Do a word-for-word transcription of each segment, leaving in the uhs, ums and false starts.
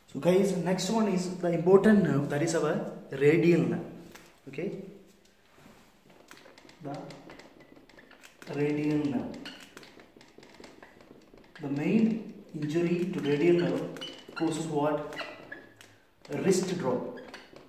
So guys, next one is the important nerve, that is our radial nerve. Okay, the radial nerve. The main injury to radial nerve causes what? A wrist drop.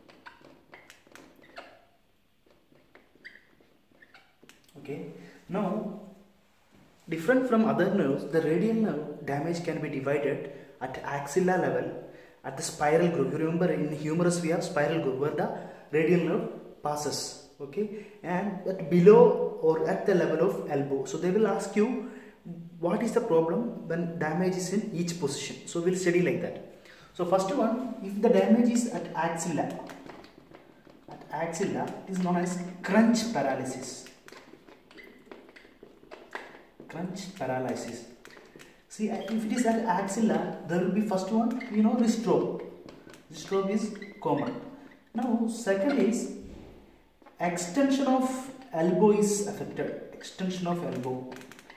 Okay, now different from other nerves, the radial nerve damage can be divided at axilla level, at the spiral groove. You remember in humerus we have spiral groove where the radial nerve passes. Okay, and at below or at the level of elbow. So they will ask you what is the problem when damage is in each position. So we'll study like that. So first one, if the damage is at axilla, at axilla it is known as crunch paralysis. Crunch paralysis. See, if it is at axilla, there will be first one, you know, wrist drop. Wrist drop is common. Now, second is extension of elbow is affected. Extension of elbow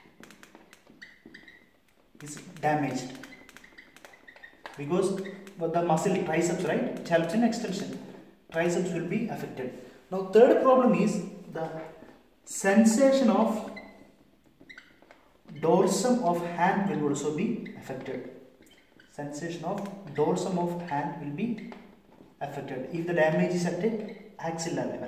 is damaged because the muscle triceps, right, it helps in extension. Triceps will be affected. Now, third problem is the sensation of dorsum of hand will also be affected. Sensation of dorsum of hand will be affected if the damage is at the axilla level.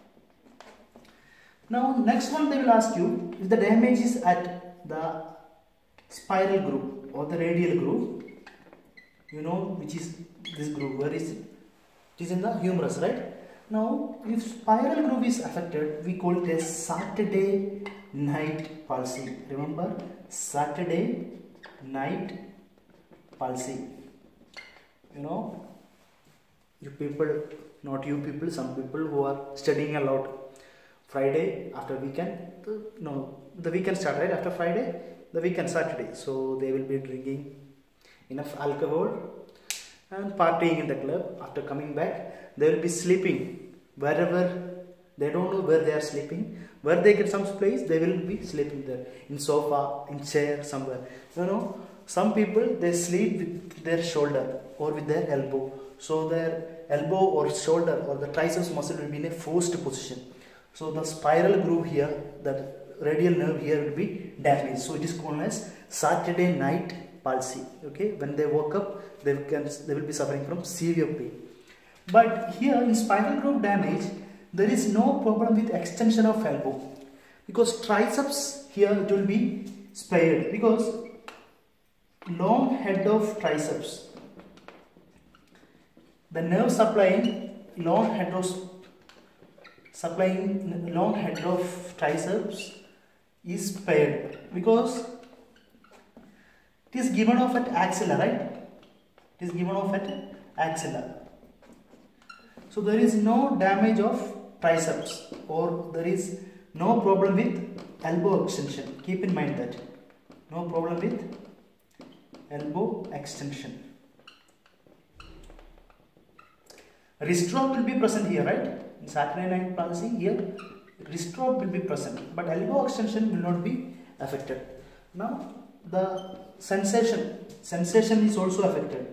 Now next one they will ask you, if the damage is at the spiral groove or the radial groove, you know which is this groove, where is it? It is in the humerus, right? Now if spiral groove is affected, we call it as Saturday night palsy. Remember, Saturday night palsy. You know, you people, not you people, some people who are studying a lot. Friday after weekend, no, the weekend start, right? After Friday, the weekend Saturday. So they will be drinking enough alcohol and partying in the club. After coming back, they will be sleeping wherever. They don't know where they are sleeping. Where they get some place, they will be sleeping there. In sofa, in chair, somewhere. You know, some people, they sleep with their shoulder or with their elbow. So their elbow or shoulder or the triceps muscle will be in a forced position. So the spiral groove here, that radial nerve here will be damaged. So it is called as Saturday night palsy. Okay, when they woke up, they can they will be suffering from severe pain. But here in spinal groove damage, there is no problem with extension of elbow, because triceps here it will be spared, because long head of triceps, the nerve supplying long head of supplying long head of triceps is spared, because it is given off at axilla, right? It is given off at axilla. So there is no damage of triceps, or there is no problem with elbow extension. Keep in mind that. No problem with elbow extension. Wrist drop will be present here, right? In Saturday night palsy, here wrist drop will be present, but elbow extension will not be affected. Now the sensation, sensation is also affected.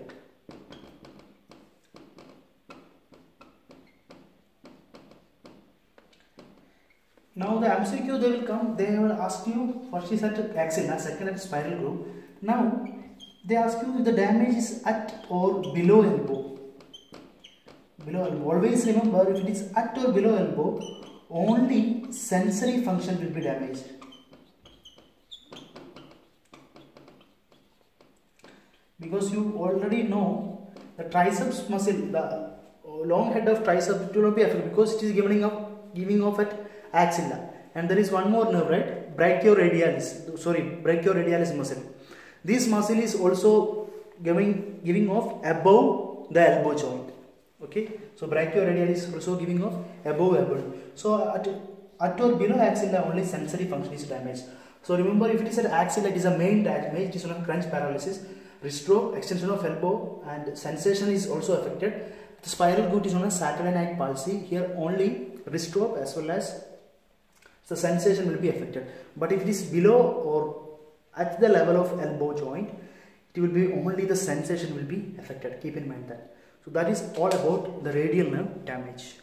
Now the M C Q they will come, they will ask you, first is at axilla, second at spiral groove. Now they ask you if the damage is at or below elbow. Below elbow. Always remember, if it is at or below elbow, only sensory function will be damaged. Because you already know the triceps muscle, the long head of triceps, it will not be affected because it is giving up, giving off at axilla. And there is one more nerve, right? Brachioradialis. Sorry, brachioradialis muscle. This muscle is also giving giving off above the elbow joint. Okay, so brachioradialis is also giving off above elbow. So at, at or below axilla, only sensory function is damaged. So remember, if it is at axilla, it is a main damage. It is known as crunch paralysis. Wrist drop, extension of elbow, and sensation is also affected. The spiral groove is known as Saturday night palsy. Here only wrist drop as well as the sensation will be affected. But if it is below or at the level of elbow joint, it will be only the sensation will be affected. Keep in mind that. So that is all about the radial nerve damage.